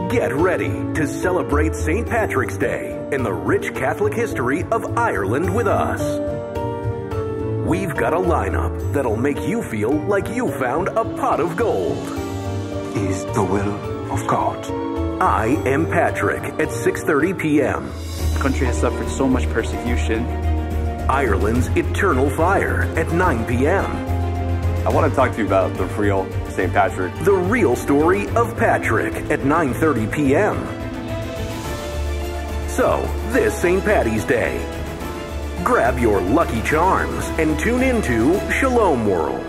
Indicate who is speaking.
Speaker 1: Get ready to celebrate St. Patrick's Day and the rich Catholic history of Ireland with us. We've got a lineup that'll make you feel like you found a pot of gold.
Speaker 2: Is the will of God.
Speaker 1: I Am Patrick at 6:30 p.m.
Speaker 3: The country has suffered so much persecution.
Speaker 1: Ireland's Eternal Fire at 9 p.m.
Speaker 4: I want to talk to you about the real St. Patrick.
Speaker 1: The Real Story of Patrick at 9:30 p.m. So, this St. Paddy's Day, grab your lucky charms and tune into Shalom World.